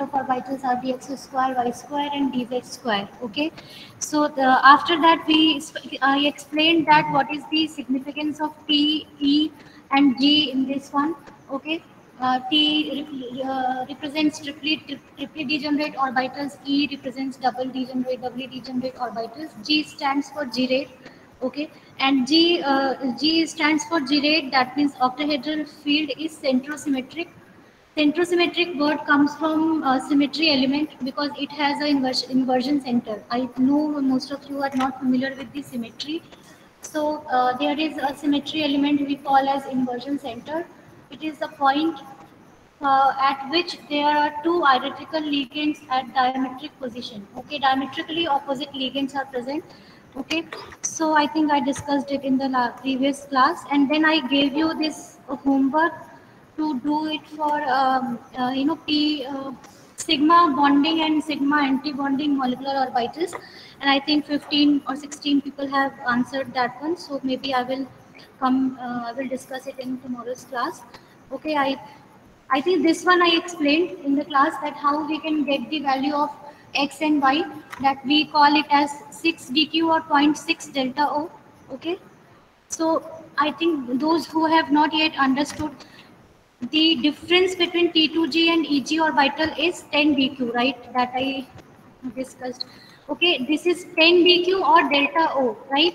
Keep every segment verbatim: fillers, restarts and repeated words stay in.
of orbitals are dx square, y square, and dz square. Okay, so the, after that we I explained that what is the significance of T, E, and G in this one. Okay, uh, T uh, represents triply triply degenerate orbitals. E represents double degenerate doubly degenerate orbitals. G stands for G-rate. Okay, and G uh, G stands for G-rate. That means octahedral field is centrosymmetric. Centrosymmetric word comes from uh, symmetry element because it has an invers inversion center. I know most of you are not familiar with the symmetry. So uh, there is a symmetry element we call as inversion center. It is the point uh, at which there are two identical ligands at diametric position. Okay, diametrically opposite ligands are present. Okay, so I think I discussed it in the la previous class, and then I gave you this uh, homework to do it for um, uh, you know P uh, sigma bonding and sigma anti-bonding molecular orbitals, and I think fifteen or sixteen people have answered that one. So maybe I will come, uh, I will discuss it in tomorrow's class. Okay, I I think this one I explained in the class that how we can get the value of x and y, that we call it as six d q or zero point six delta O. Okay, so I think those who have not yet understood the difference between T two G and E G orbital is ten d q, right? That I discussed. Okay, this is ten d q or delta O, right?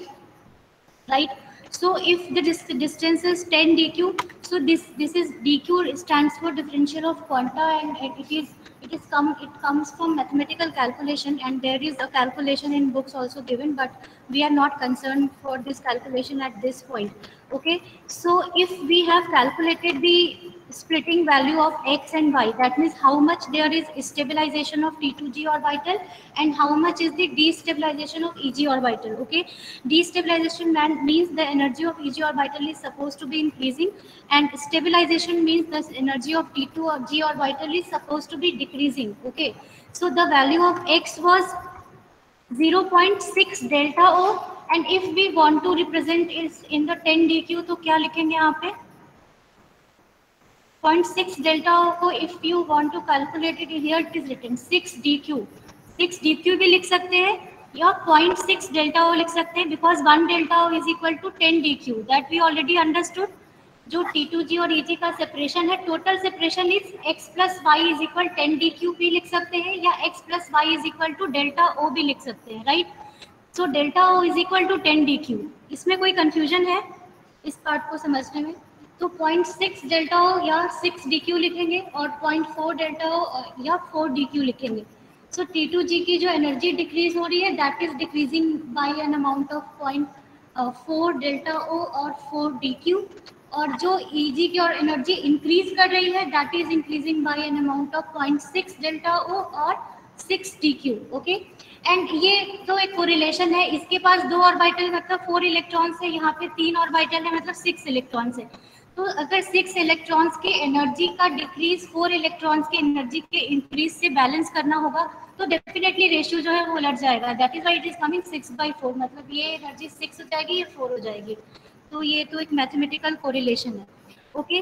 Right. So if the dis distance is ten d q, so this this is d q stands for differential of quanta, and it, it is it is come it comes from mathematical calculation, and there is a calculation in books also given, but we are not concerned for this calculation at this point. Okay, so if we have calculated the splitting value of x and y, that means how much there is stabilization of T two G orbital and how much is the destabilization of E G orbital. Okay, destabilization man, means the energy of E G orbital is supposed to be increasing, and stabilization means the energy of T two G orbital is supposed to be decreasing. Okay, so the value of x was zero point six delta O, and if we want to represent is in the ten d q, तो क्या लिखेंगे यहाँ पे? zero point six delta O को if you want to calculate it, here it is written six d q. six d q भी लिख सकते हैं या zero point six delta O लिख सकते हैं, because one delta O is equal to ten d q. That we already understood. जो T two G और E G का सेपरेशन है, total separation is x plus y is equal ten D q भी लिख सकते हैं, या x plus y is equal to delta O भी लिख सकते हैं, राइट? सो delta O is equal to ten D q. इसमें कोई कंफ्यूजन है इस पार्ट को समझने में? तो zero point six delta O या सिक्स डी क्यू लिखेंगे और zero point four delta O या फोर डी क्यू लिखेंगे. सो T two G की जो एनर्जी डिक्रीज हो रही है, that is decreasing by an amount of zero point four delta O और फोर डी क्यू, और जो E G की और एनर्जी इंक्रीज कर रही है, that is increasing by an amount of zero point six delta O और six D q. Okay, and ये तो एक कोरिलेशन है. इसके पास दो ऑर्बिटल मतलब फोर इलेक्ट्रॉन्स है, यहाँ पे तीन ऑर्बिटल है मतलब सिक्स इलेक्ट्रॉन्स है. तो अगर सिक्स इलेक्ट्रॉन्स के एनर्जी का डिक्रीज फोर इलेक्ट्रॉन्स के एनर्जी के इंक्रीज से बैलेंस करना होगा, तो डेफिनेटली रेशियो जो है वो उलट जाएगा. That is why it is coming six by four, मतलब ये एनर्जी सिक्स हो जाएगी, ये फोर हो जाएगी. तो ये तो एक मैथमेटिकल कोरिलेशन है. Okay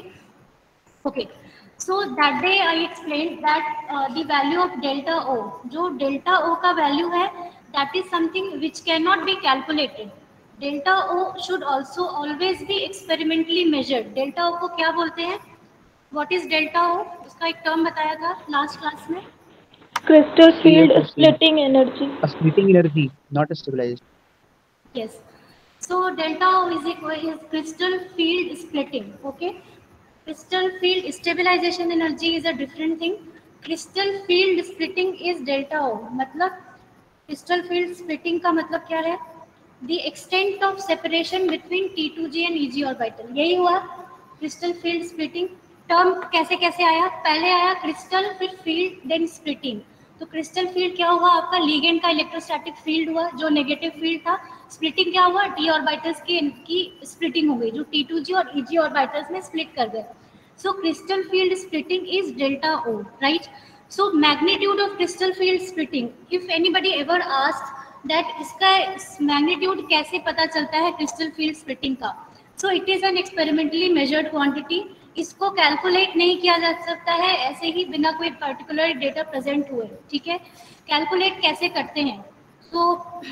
okay so that day I explain that the value of delta O, जो डेल्टा ओ का वैल्यू है, that is something which can not be calculated. Delta O should also always be experimentally measured. Delta O को क्या बोलते हैं? What is delta O? उसका एक term बताया था लास्ट क्लास में. Crystal field splitting energy. A splitting energy, not a stabilization. Yes. So delta O is equal is crystal field splitting. Okay. Crystal field stabilization energy is a different thing. Crystal field splitting is delta O. मतलब crystal field splitting का मतलब क्या है? The extent of separation between T two G and E G orbital. यही हुआ crystal field splitting. Term कैसे कैसे आया? पहले आया क्रिस्टल, फिर फील्ड, देन स्प्लिटिंग. तो क्रिस्टल फील्ड क्या हुआ? आपका लिगेंड का इलेक्ट्रोस्टैटिक फील्ड हुआ जो नेगेटिव फील्ड था. स्प्लिटिंग क्या हुआ? डी ऑर्बिटल्स की की स्प्लिटिंग हो गई, जो T two G और E G ऑर्बिटल्स में स्प्लिट कर गए. So crystal field splitting is delta O, right? So magnitude of crystal field splitting, if anybody ever asked that इसका मैग्नीट्यूड कैसे पता चलता है क्रिस्टल फील्ड स्प्लिटिंग का, so it is an experimentally measured quantity इसको calculate नहीं किया जा सकता है ऐसे ही बिना कोई पर्टिकुलर डेटा प्रेजेंट हुए, ठीक है। कैलकुलेट कैसे करते हैं, तो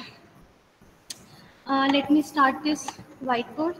let me start this whiteboard.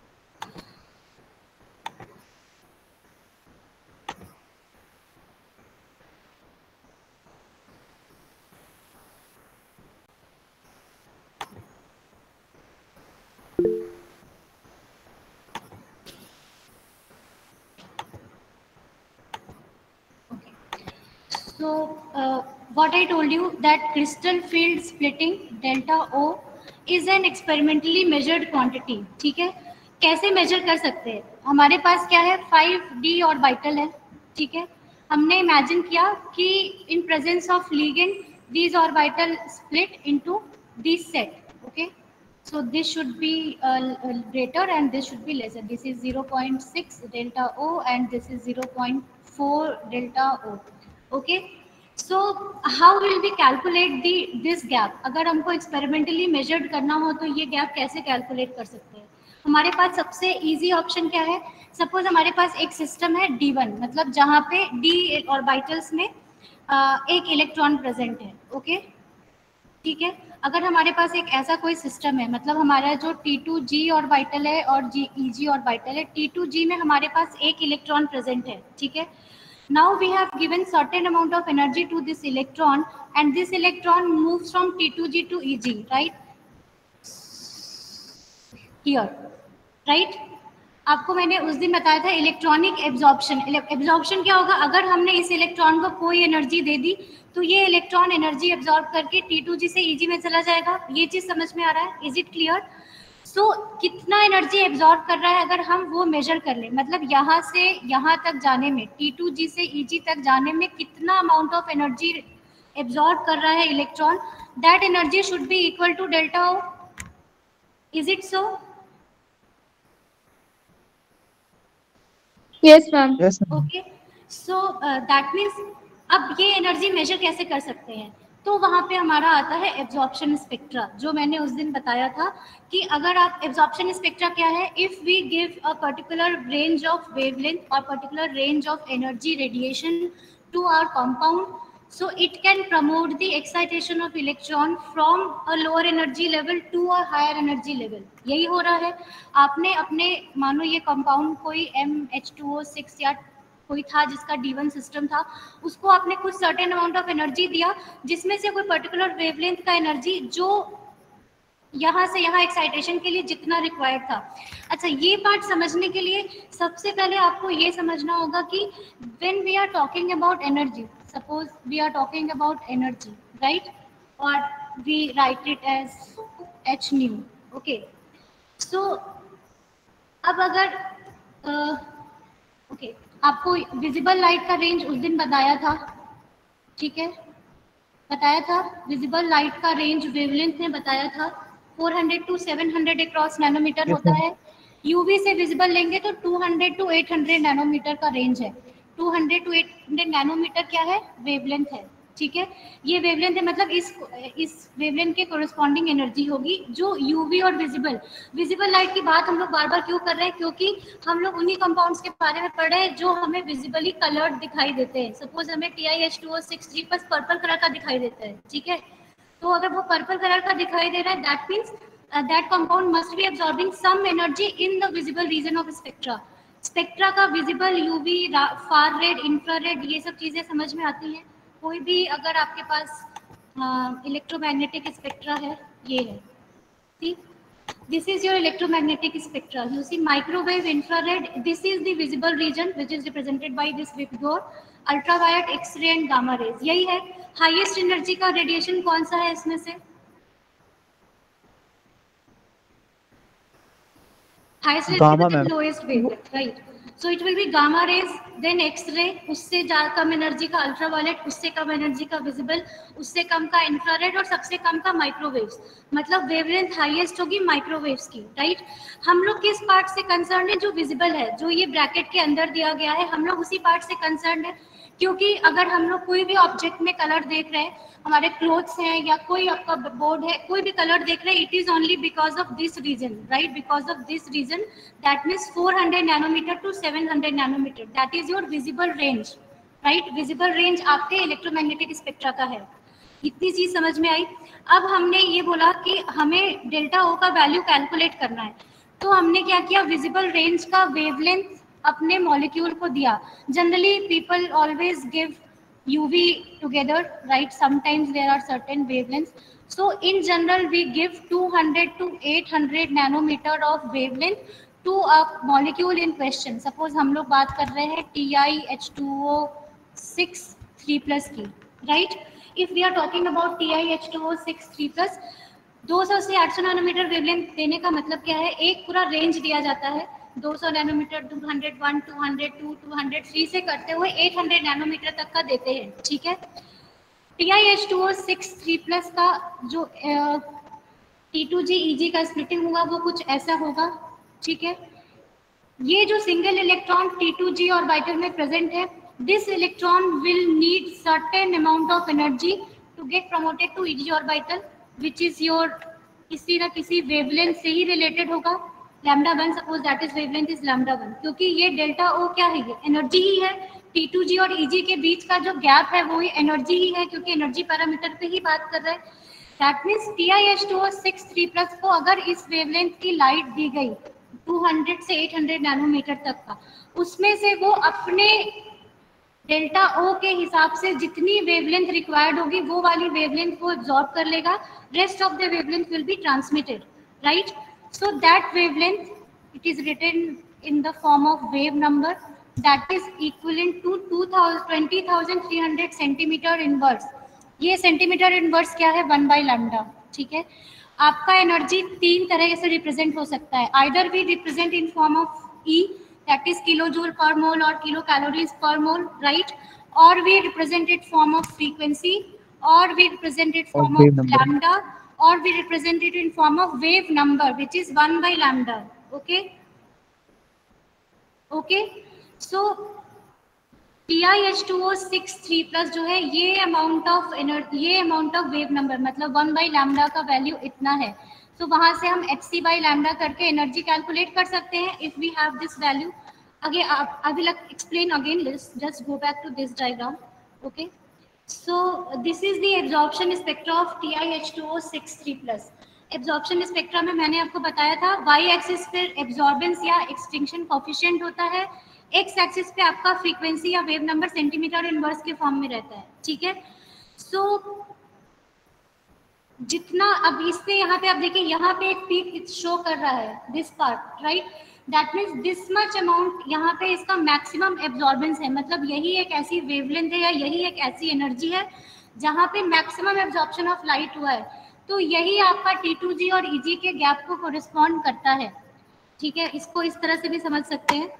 So uh, what I told you that crystal field splitting delta O is an experimentally measured quantity, ठीक है। कैसे मेजर कर सकते हैं, हमारे पास क्या है, फाइव डी ऑर्बिटल है, ठीक है। हमने इमेजिन किया कि in presence of ligand these orbital split into this set, okay, so this should be uh, greater and this should be lesser. This is zero point six delta O and this is zero point four delta O, okay. So how will we calculate the this gap? अगर हमको experimentally measured करना हो तो ये gap कैसे calculate कर सकते हैं। हमारे पास सबसे इजी ऑप्शन क्या है, सपोज हमारे पास एक सिस्टम है डी वन, मतलब जहाँ पे डी ऑर्बिटल्स में एक इलेक्ट्रॉन प्रेजेंट है, ओके, ठीक है। अगर हमारे पास एक ऐसा कोई सिस्टम है, मतलब हमारा जो टी टू जी ऑर्बिटल है और जी ई जी ऑर्बिटल है, टी टू जी में हमारे पास एक इलेक्ट्रॉन प्रेजेंट है, ठीक है। Now we have given certain amount of energy to this electron and this electron moves from T two G to E G, right? Here, right? आपको मैंने उस दिन बताया था इलेक्ट्रॉनिक एब्जॉर्प्शन। एब्जॉर्प्शन क्या होगा, अगर हमने इस इलेक्ट्रॉन को कोई एनर्जी दे दी तो ये इलेक्ट्रॉन एनर्जी एब्जॉर्ब करके टी टू जी से ई जी में चला जाएगा। ये चीज समझ में आ रहा है, is it clear? So so, कितना एनर्जी एब्जॉर्ब कर रहा है अगर हम वो मेजर कर लें, मतलब यहाँ से यहाँ तक जाने में, टी टू जी से ई जी तक जाने में कितना अमाउंट ऑफ एनर्जी एब्जॉर्ब कर रहा है electron, that energy should be equal to delta O. Is it so? Yes ma'am. Yes. Okay, so that means अब ये एनर्जी मेजर कैसे कर सकते हैं, तो वहाँ पे हमारा आता है एब्जॉर्प्शन स्पेक्ट्रा, जो मैंने उस दिन बताया था कि अगर आप एब्जॉर्प्शन स्पेक्ट्रा क्या है, if we give a particular range of wavelength और particular range of energy radiation to our compound, so it can promote the excitation of electron from a lower energy level to a higher energy level। यही हो रहा है। आपने अपने, मानो ये compound कोई M H two O six या कोई था जिसका डी वन सिस्टम था, उसको आपने कुछ सर्टेन अमाउंट ऑफ एनर्जी दिया जिसमें से कोई पर्टिकुलर वेवलेंथ का एनर्जी जो यहाँ से यहाँ एक्साइटेशन के लिए जितना रिक्वायर्ड था। अच्छा, ये पार्ट समझने के लिए सबसे पहले आपको ये समझना होगा कि when we are talking about energy, suppose we are talking about energy, right, और we write it as H nu, okay. So अब अगर ओके uh, okay, आपको विजिबल लाइट का रेंज उस दिन बताया था, ठीक है, बताया था विजिबल लाइट का रेंज वेवलेंथ में बताया था four hundred to seven hundred across nanometre होता है। यूवी से विजिबल लेंगे तो two hundred to eight hundred nanometre का रेंज है। Two hundred to eight hundred nanometre क्या है, वेवलेंथ है, ठीक है। ये वेवलेंथ है, मतलब इस इस वेवलेंथ के कोरिस्पॉन्डिंग एनर्जी होगी जो यूवी और विजिबल विजिबल लाइट की बात हम लोग बार बार क्यों कर रहे हैं, क्योंकि हम लोग उन्हीं कंपाउंड्स के बारे में पढ़ रहे हैं जो हमें विजिबली कलर्ड दिखाई देते हैं। सपोज हमें T I H two O six जी बस पर्पल कलर का दिखाई देता है, ठीक है। तो अगर वो पर्पल कलर का दिखाई दे रहा है, that means that compound must be absorbing some energy in the visible region of spectra. Spectra का visible, UV, far red, infrared, ये सब चीजें समझ में आती हैं। कोई भी अगर आपके पास इलेक्ट्रोमैग्नेटिक स्पेक्ट्रा है, ये है, ठीक, this is your electromagnetic spectra. You see microwave, infrared, this is the visible region which is represented by this figure, ultraviolet, x-ray and gamma rays। यही है। हाईएस्ट एनर्जी का रेडिएशन कौन सा है इसमें से, highest rays Gamma, is the ma'am. lowest wavelength, right? So it will be gamma rays, then X-ray, उससे ज़्यादा कम एनर्जी का अल्ट्रावायलेट, उससे कम एनर्जी का विजिबल, उससे कम का इंफ्रारेड और सबसे कम का माइक्रोवेव्स। मतलब वेवलेंथ हाईएस्ट होगी माइक्रोवेव्स की, राइट। हम लोग किस पार्ट से कंसर्न है, जो विजिबल है, जो ये ब्रैकेट के अंदर दिया गया है, हम लोग उसी पार्ट से कंसर्न है। क्योंकि अगर हम लोग कोई भी ऑब्जेक्ट में कलर देख रहे हैं, हमारे क्लोथ्स हैं या कोई आपका बोर्ड है, कोई भी कलर देख रहे हैं, it is only because of this region, right, because of this region, that means four hundred nanometre to seven hundred nanometre, that is your visible range, right. Visible range आपके electromagnetic spectra का है। इतनी चीज समझ में आई। अब हमने ये बोला कि हमें डेल्टा ओ का वैल्यू कैलकुलेट करना है, तो हमने क्या किया, विजिबल रेंज का वेवलेंथ अपने मॉलिक्यूल को दिया। Generally people always give UV together, right, sometimes there are certain wavelengths, so in general we give two hundred to eight hundred nanometer of wavelength to a molecule in question. suppose हम लोग बात कर रहे हैं T i H two O six three plus की, right, if we are talking about T i H two O six three plus, दो सौ से आठ सौ नैनोमीटर वेवलेंथ देने का मतलब क्या है, एक पूरा रेंज दिया जाता है, दो सौ नैनोमीटर, दो सौ एक, दो सौ दो, दो सौ तीन से करते हुए आठ सौ नैनोमीटर तक का देते हैं, ठीक है। T i H two O six three plus का जो T two G E G का स्प्लिटिंग होगा वो कुछ ऐसा होगा, ठीक है। ये जो single electron T two G orbital में प्रेजेंट है, this electron will need certain amount of energy to get promoted to E G orbital, which is your किसी ना किसी वेवलेंथ से ही रिलेटेड होगा, lambda one, suppose that is wavelength is lambda one, क्योंकि ये डेल्टा ओ क्या है, ये एनर्जी ही है। T two G और E G के बीच का जो गैप है वो ही एनर्जी ही है, क्योंकि एनर्जी पैरामीटर पे ही बात कर रहे हैं। That means T i H two O six three plus को अगर इस वेवलेंथ की लाइट दी गई दो सौ से आठ सौ नैनोमीटर तक का, उसमें से वो अपने डेल्टा ओ के हिसाब से जितनी वेवलेंथ रिक्वायर्ड होगी वो वाली वेवलेंथ को एब्जॉर्ब कर लेगा, rest of the wavelength will be transmitted, right. So that wavelength it is written in the form of wave number, that is equivalent to twenty thousand three hundred centimetre inverse. ये centimetre inverse क्या है, one by lambda, ठीक है। आपका energy तीन तरह से represent हो सकता है, either we represent in form of E, that is kilo joule per mole और kilo calories per mole, right, और we represent it form of frequency, और we represent it form of lambda, और we represent it in form of wave number which is one by lambda, okay okay. So T i H two O six three plus जो है, ये amount of energy, ये amount of wave number, मतलब one by lambda का value इतना है, तो so, वहां से हम एच सी बाई लैम्डा करके एनर्जी कैलकुलेट कर सकते हैं if we have this value. Again I will explain again, just go back to this diagram, okay. So this is the absorption spectra of T i H two O six three plus। Absorption spectra में मैंने आपको बताया था, Y axis पे absorbance या extinction coefficient होता है, X axis पे आपका फ्रीक्वेंसी या वेव नंबर सेंटीमीटर इनवर्स के फॉर्म में रहता है, ठीक है। सो so, जितना अब इससे यहाँ पे आप देखिए, यहाँ पे एक पीक शो कर रहा है, this part, right, that means this much amount यहाँ पे इसका मैक्सिमम एब्जॉर्बेंस है, मतलब यही एक ऐसी वेवलेंथ है या यही एक ऐसी एनर्जी है जहाँ पे मैक्सिमम एब्जॉर्प्शन ऑफ लाइट हुआ है, तो यही आपका T two G और E G के गैप को कोरिस्पॉन्ड करता है, ठीक है। इसको इस तरह से भी समझ सकते हैं।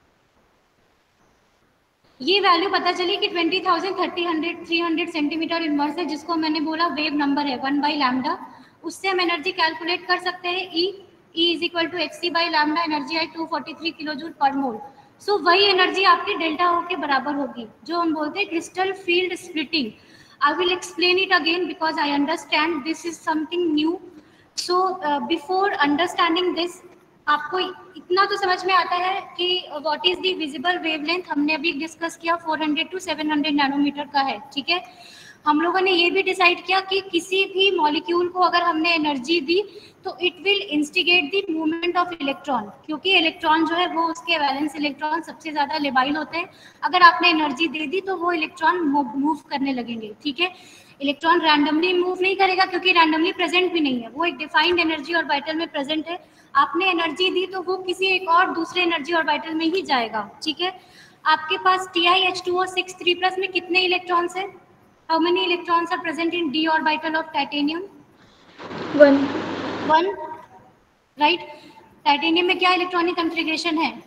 ये वैल्यू पता चली कि twenty thousand thirty hundred three hundred centimetre inverse है, जिसको मैंने बोला वेव नंबर है वन बाई लैम्डा, उससे हम एनर्जी कैलकुलेट कर सकते हैं। E E is equal to H C by lambda, energy I two forty three kilo joule per mole. सो वही एनर्जी आपकी डेल्टा ओ के बराबर होगी, जो हम बोलते हैं crystal field splitting. I will explain it again because I understand this is something new. So before understanding this, आपको इतना तो समझ में आता है कि what is the visible wavelength, हमने अभी डिस्कस किया four hundred to seven hundred nanometre का है, ठीक है। हम लोगों ने ये भी डिसाइड किया कि किसी भी मॉलिक्यूल को अगर हमने एनर्जी दी तो it will instigate the movement of electron, क्योंकि इलेक्ट्रॉन जो है वो उसके वैलेंस इलेक्ट्रॉन सबसे ज्यादा लेबाइल होते हैं। अगर आपने एनर्जी दे दी तो वो इलेक्ट्रॉन मूव करने लगेंगे, ठीक है। इलेक्ट्रॉन रैंडमली मूव नहीं करेगा क्योंकि रैंडमली प्रेजेंट भी नहीं है, वो एक डिफाइंड एनर्जी ऑर्बिटल में प्रेजेंट है। आपने एनर्जी दी तो वो किसी एक और दूसरे एनर्जी ऑर्बिटल में ही जाएगा, ठीक है। आपके पास T i H two O six three plus में कितने इलेक्ट्रॉन्स हैं? How many electrons are present in d orbital of titanium? One one, right. Titanium में क्या इलेक्ट्रॉनिक कॉन्फ़िगरेशन है?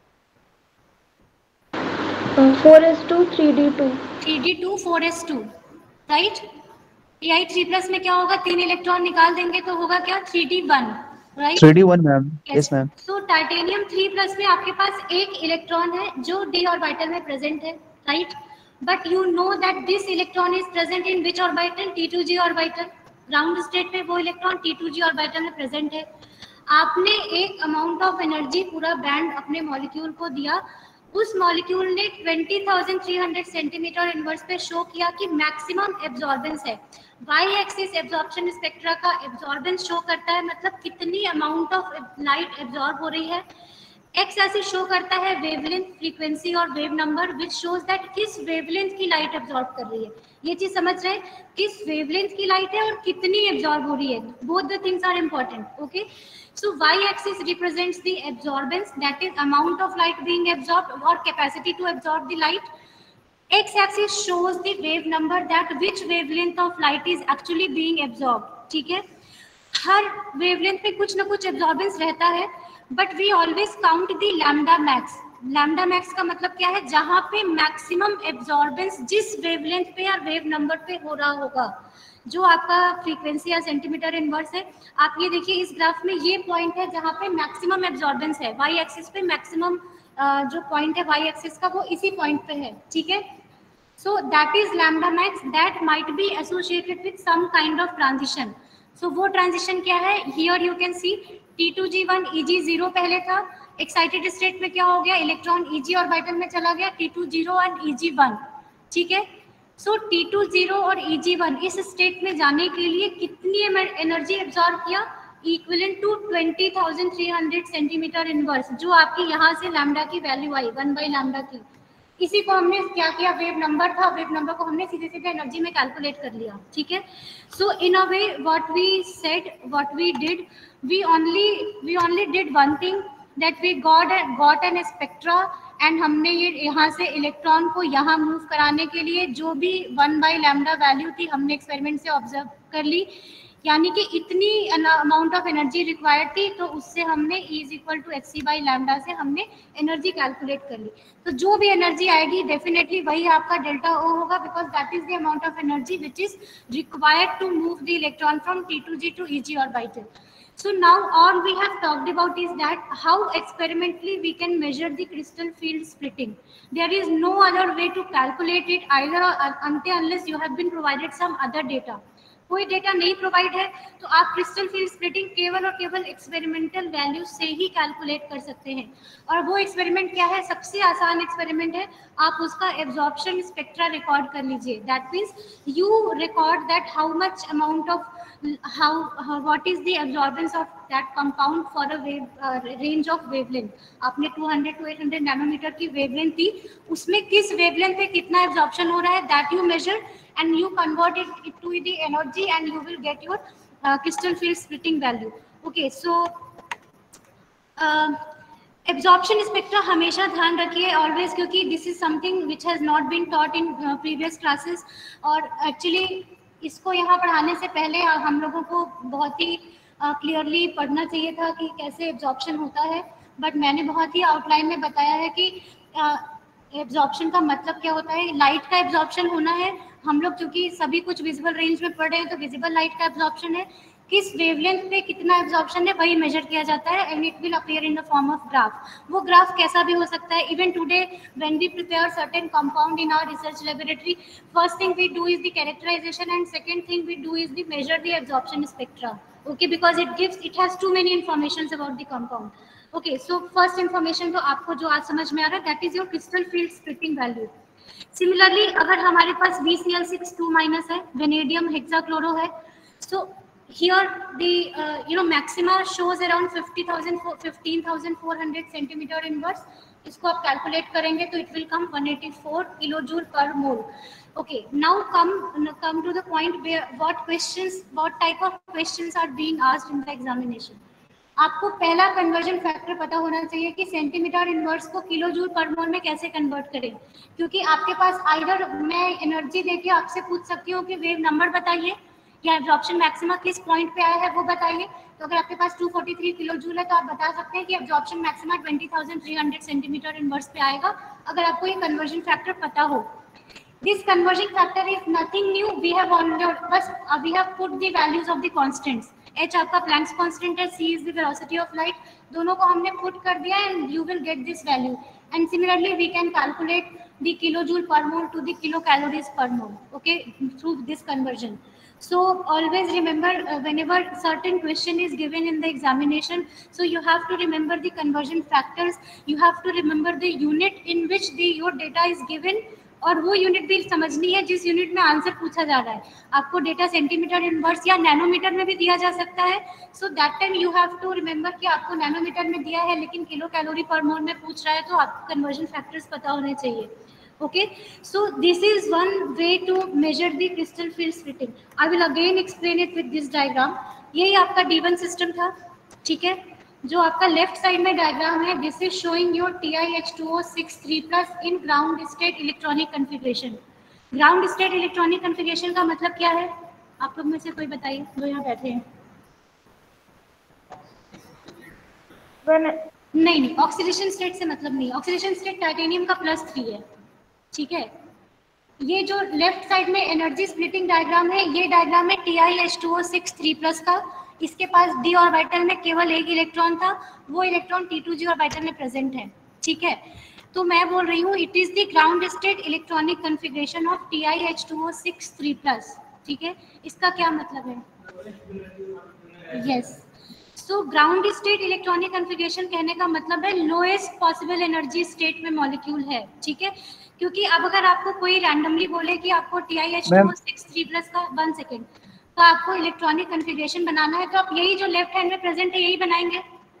Four s two three d two three d two four s two, right. T i three plus में क्या होगा? तीन electron निकाल देंगे तो होगा क्या? Three d one, right. Three d one ma'am, yes ma'am. So titanium three plus में आपके पास एक इलेक्ट्रॉन है जो d ऑर्बिटल में प्रेजेंट है, right. but you know that this electron is present in which orbital, T two G orbital. Ground state पे वो electron T two G orbital में प्रेजेंट है. आपने एक अमाउंट ऑफ एनर्जी पूरा बैंड अपने मॉलिक्यूल को दिया, उस मॉलिक्यूल ने twenty thousand three hundred centimetre inverse पे शो किया कि मैक्सिमम एब्जॉर्बेंस है. वाई एक्सिस एब्जॉर्प्शन स्पेक्ट्रा का एब्जॉर्बेंस शो करता है, मतलब कितनी अमाउंट ऑफ लाइट एब्जॉर्ब हो रही है. एक्स एक्सिस शो करता है वेवलेंथ, फ्रीक्वेंसी और wave number, which shows that किस वेवलेंथ की लाइट एब्जॉर्ब कर रही है. ये चीज समझ रहे हैं, किस वेवलेंथ की लाइट है और कितनी एब्जॉर्ब हो रही है. Both the things are important. Okay, so y-axis represents the absorbance, that is amount of light being absorbed or capacity to absorb the light. X-axis shows the wave number, that which wavelength of light is actually being absorbed. ठीक है, हर wavelength पे कुछ ना कुछ absorbance रहता है, but we always count the lambda max. lambda max का मतलब क्या है, जहाँ पे maximum absorbance जिस wavelength पे या wave number पे हो रहा होगा, जो आपका फ्रीक्वेंसी या सेंटीमीटर इनवर्स है. आप ये देखिए इस ग्राफ में ये पॉइंट है जहाँ पे मैक्सिमम एब्जॉर्बेंस है. वाई एक्सिस पे मैक्सिमम जो पॉइंट है वाई एक्सिस का वो इसी पॉइंट पे है. ठीक है, so that is lambda max, that might be associated with some kind of transition. So वो ट्रांजिशन क्या है, here you can see T two G one E G zero पहले था. एक्साइटेड स्टेट में क्या हो गया, इलेक्ट्रॉन ई जी ऑर्बिटल में चला गया, T two zero and E G one. ठीक है, सो टी टू जीरो और ई जी वन इस स्टेट में जाने के लिए कितनी एनर्जी एब्जॉर्ब किया, equivalent to twenty thousand three hundred centimetre inverse, जो आपकी यहाँ से लैम्डा की value I one by lambda की. इसी को हमने क्या किया, वेव नंबर था, वेव नंबर को हमने सीधे सीधे एनर्जी में कैलकुलेट कर लिया. ठीक है, so in a way what we said, what we did, we only we only did one thing, that we got got an spectra, and हमने ये यहाँ से इलेक्ट्रॉन को यहाँ मूव कराने के लिए जो भी वन बाई लैम्डा वैल्यू थी हमने एक्सपेरिमेंट से ऑब्जर्व कर ली, यानी कि इतनी अमाउंट ऑफ एनर्जी रिक्वायर्ड थी, तो उससे हमने E is equal to F C by lambda से हमने एनर्जी कैलकुलेट कर ली. तो जो भी एनर्जी आएगी डेफिनेटली वही आपका डेल्टा O होगा, because that is the amount of energy which is required to move the electron from T two G to E G orbital. So now all we have talked about is that how experimentally we can measure the crystal field splitting. There is no other way to calculate it either until unless you have been provided some other data. कोई data नहीं provide है तो आप crystal field splitting केवल और केवल experimental value से ही calculate कर सकते हैं. और वो एक्सपेरिमेंट क्या है, सबसे आसान एक्सपेरिमेंट है, आप उसका एब्जॉर्प्शन स्पेक्ट्रा रिकॉर्ड कर लीजिए. That means you record that how much amount of how, how what is the absorbance of that compound for a wave uh, range of wavelength. आपने two hundred to eight hundred nanometre की wavelength थी, उसमें किस wavelength पे कितना absorption हो रहा है, that you measure and you convert it to the energy and you will get your uh, crystal field splitting value. Okay, so uh, absorption spectra हमेशा ध्यान रखिए always, क्योंकि this is something which has not been taught in uh, previous classes. और actually इसको यहाँ पढ़ाने से पहले हम लोगों को बहुत ही क्लियरली uh, पढ़ना चाहिए था कि कैसे एब्जॉर्प्शन होता है, बट मैंने बहुत ही आउटलाइन में बताया है कि एब्जॉर्प्शन uh, का मतलब क्या होता है. लाइट का एब्जॉर्प्शन होना है, हम लोग क्योंकि सभी कुछ विजिबल रेंज में पढ़ रहे हैं तो विजिबल लाइट का एब्जॉर्प्शन है, किस वेवलेंथ पे कितना एब्जॉर्प्शन है वही मेजर किया जाता है, and it will appear in the form of graph. वो ग्राफ कैसा भी हो सकता है. Even today when we prepare certain compound in our research laboratory, first thing we do is the characterisation and second thing we do is the measure the absorption spectra. Okay, because it gives it has too many information about the compound. Okay, so first information तो आपको जो आज समझ में आ रहा है, that is your crystal field splitting value. Similarly अगर हमारे पास B C L six two minus है, वेनेडियम हेक्साक्लोरो है, so here the you know maxima shows around fifty thousand fifteen thousand four hundred centimetre inverse. इसको आप calculate करेंगे तो it will come one eighty four kilo joule per mole. Okay, now come come to the point where what questions what type of questions are being asked in the examination. आपको पहला conversion factor पता होना चाहिए कि centimetre inverse को kilo joule per mole में कैसे convert करें, क्योंकि आपके पास आइदर मैं एनर्जी देके आपसे पूछ सकती हूँ कि वेव नंबर बताइए या एब्जॉर्प्शन मैक्सिमा किस पॉइंट पे आया है वो बताइए. तो अगर आपके पास two forty three kilo joule है तो आप बता सकते हैं कि absorption maxima twenty thousand three hundred centimetre inverse पे आएगा, अगर आपको ये कन्वर्जन फैक्टर पता हो. This conversion factor is nothing new. We have already, बस we have put the values of the constants. H आपका Planck's constant है, C is the velocity of light. दोनों को हमने put कर दिया and you will get this value. And similarly we can calculate the kilojoule per mole to the kilocalories per mole, okay, through this conversion. So always remember, uh, whenever certain question is given in the examination, so you have to remember the conversion factors, you have to remember the unit in which the your data is given, और वो unit भी समझनी है जिस unit में answer पूछा जा रहा है. आपको डेटा सेंटीमीटर इनवर्स या नैनोमीटर में भी दिया जा सकता है, so that time you have to remember कि आपको नैनोमीटर में दिया है लेकिन किलो कैलोरी पर मोल में पूछ रहा है, तो आपको कन्वर्जन फैक्टर्स पता होने चाहिए. Okay, so this is one way to measure the crystal field splitting. I will again explain it with this diagram. यही आपका डी वन सिस्टम था, ठीक है. जो आपका लेफ्ट साइड में डायग्राम है, this is showing your T I H two O six three plus in ground state electronic configuration. Ground state electronic configuration का मतलब क्या है, आप लोग में से कोई बताइए जो यहाँ बैठे हैं. नहीं नहीं, ऑक्सीडेशन स्टेट से मतलब नहीं. ऑक्सीडेशन स्टेट टाइटेनियम का प्लस थ्री है, ठीक है. ये जो लेफ्ट साइड में एनर्जी स्प्लिटिंग डायग्राम है, ये डायग्राम है T I H two O six three plus का. इसके पास डी ऑर्बिटल में केवल एक इलेक्ट्रॉन था, वो electron T two G orbital में प्रेजेंट है, ठीक है. तो मैं बोल रही हूँ it is the ground state electronic configuration of T I H two O six three plus, ठीक है. इसका क्या मतलब है, yes. So ground state electronic configuration कहने का मतलब है लोएस्ट पॉसिबल एनर्जी स्टेट में मॉलिक्यूल है, ठीक है. क्योंकि अब अगर आपको कोई रैंडमली बोले कि आपको T I H two O six three plus का वन सेकेंड तो आपको इलेक्ट्रॉनिक कन्फिग्रेशन बनाना है, तो आप यही जो लेफ्ट हैंड में प्रेजेंट है यही बनाएंगे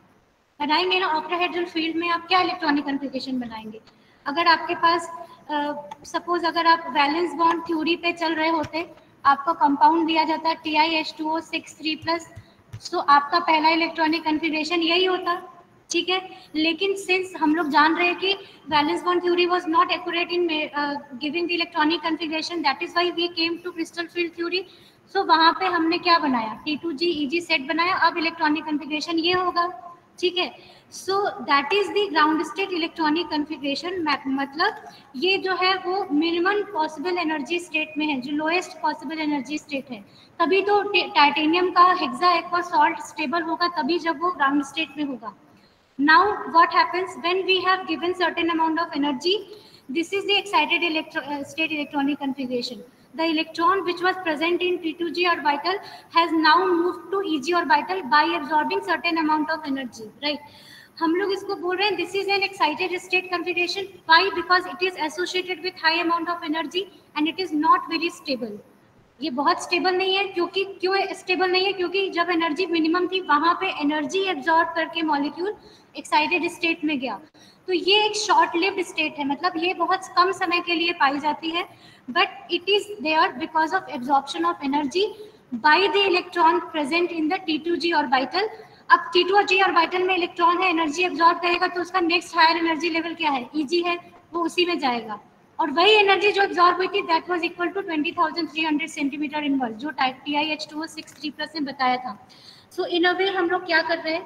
बनाएंगे ना. ऑक्टाहेड्रल फील्ड में आप क्या इलेक्ट्रॉनिक कन्फिग्रेशन बनाएंगे. अगर आपके पास सपोज uh, अगर आप वैलेंस बॉन्ड थ्योरी पे चल रहे होते, आपको कंपाउंड दिया जाता है T I H two O six three plus, so आपका पहला इलेक्ट्रॉनिक कन्फिग्रेशन यही होता, ठीक है. लेकिन सिंस हम लोग जान रहे हैं कि valence bond theory was not accurate in giving the electronic configuration, that is why we came to crystal field theory. So वहाँ पे हमने क्या बनाया, T two G E G set बनाया. अब इलेक्ट्रॉनिक कन्फिग्रेशन ये होगा, ठीक है. So that is the ground state electronic configuration. मतलब ये जो है वो मिनिमम पॉसिबल एनर्जी स्टेट में है, जो लोएस्ट पॉसिबल एनर्जी स्टेट है. तभी तो टाइटेनियम का हेक्सा एक्वा सॉल्ट स्टेबल होगा, तभी जब वो ग्राउंड स्टेट में होगा. Now what happens when we have given certain amount of energy, this is the excited electro uh, state electronic configuration. The electron which was present in T two G orbital has now moved to E G orbital by absorbing certain amount of energy, right. हम लोग इसको बोल रहे हैं this is an excited state configuration. Why? Because it is associated with high amount of energy and it is not very stable. ये बहुत stable नहीं है. क्योंकि क्यों स्टेबल नहीं है, क्योंकि जब एनर्जी मिनिमम थी वहाँ पे एनर्जी एब्जॉर्ब करके मॉलिक्यूल एक्साइटेड स्टेट में गया. तो ये एक शॉर्ट लिव्ड स्टेट है, मतलब ये बहुत कम समय के लिए पाई जाती है, but it is there because of absorption of energy by the electron present in the T two G orbital. अब टी टू जी ऑर्बिटल में इलेक्ट्रॉन है, एनर्जी एब्जॉर्ब करेगा तो उसका नेक्स्ट हायर एनर्जी लेवल क्या है, ईजी है, वो उसी में जाएगा. और वही एनर्जी जो एब्जॉर्ब हुई थी that was equal to twenty thousand three hundred centimetre inverse, जो T I H two O six three plus ने बताया था. सो इन अ वे हम लोग क्या कर रहे हैं,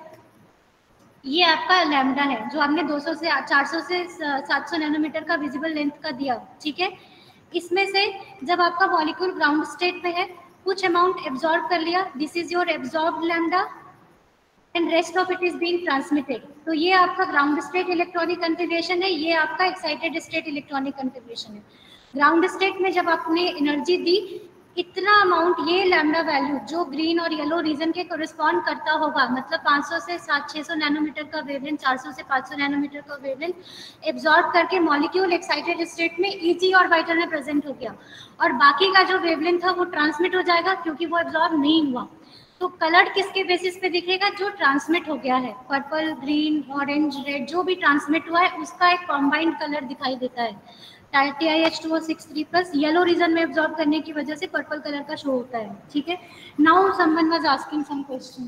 ये आपका लैम्डा है जो आपने दो सौ से चार सौ से सात सौ नैनोमीटर का विजिबल लेंथ का दिया, ठीक है. इसमें से जब आपका मॉलिक्यूल ग्राउंड स्टेट पे है, कुछ अमाउंट एब्जॉर्ब कर लिया, this is your absorbed lambda and rest of it is being transmitted. तो ये आपका ग्राउंड स्टेट इलेक्ट्रॉनिक कन्फिग्रेशन है, ये आपका एक्साइटेड स्टेट इलेक्ट्रॉनिक कन्फिग्रेशन है. ग्राउंड स्टेट में जब आपने एनर्जी दी, इतना अमाउंट, ये लैम्डा वैल्यू जो ग्रीन और येलो रीजन के कोरिस्पॉन्ड करता होगा, मतलब पाँच सौ से सात छह सौ नैनोमीटर का वेवलेंथ, चार सौ से पाँच सौ नैनोमीटर का वेवलेंथ एब्जॉर्ब करके मॉलिक्यूल एक्साइटेड स्टेट में ईजी ऑर्बिटल में प्रेजेंट हो गया, और बाकी का जो वेवलेंथ था वो ट्रांसमिट हो जाएगा क्योंकि वो एब्जॉर्ब नहीं हुआ. तो कलर किसके बेसिस पे दिखेगा, जो ट्रांसमिट हो गया है, पर्पल, ग्रीन, ऑरेंज, रेड, जो भी ट्रांसमिट हुआ है उसका एक कॉम्बाइंड कलर दिखाई देता है. T I H two O six three plus yellow region में एब्जॉर्ब करने की वजह से पर्पल कलर का शो होता है, ठीक है. Now someone was asking some question.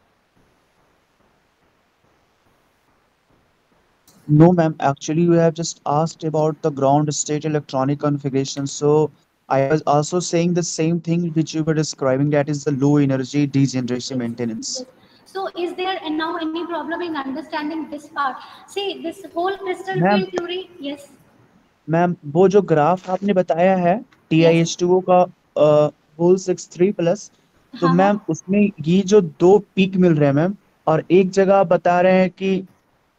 No, ma'am. Actually, you have just asked about the ground state electronic configuration. So I was also saying the same thing which you were describing, that is the low energy degeneration maintenance. Yes. So is there and now any problem in understanding this part? See, this whole crystal field theory, yes. Ma'am, वो जो graph आपने बताया है T I H two O का whole six three plus, तो हाँ, ma'am उसमें ये जो दो पीक मिल रहे हैं मैम, और एक जगह आप बता रहे हैं कि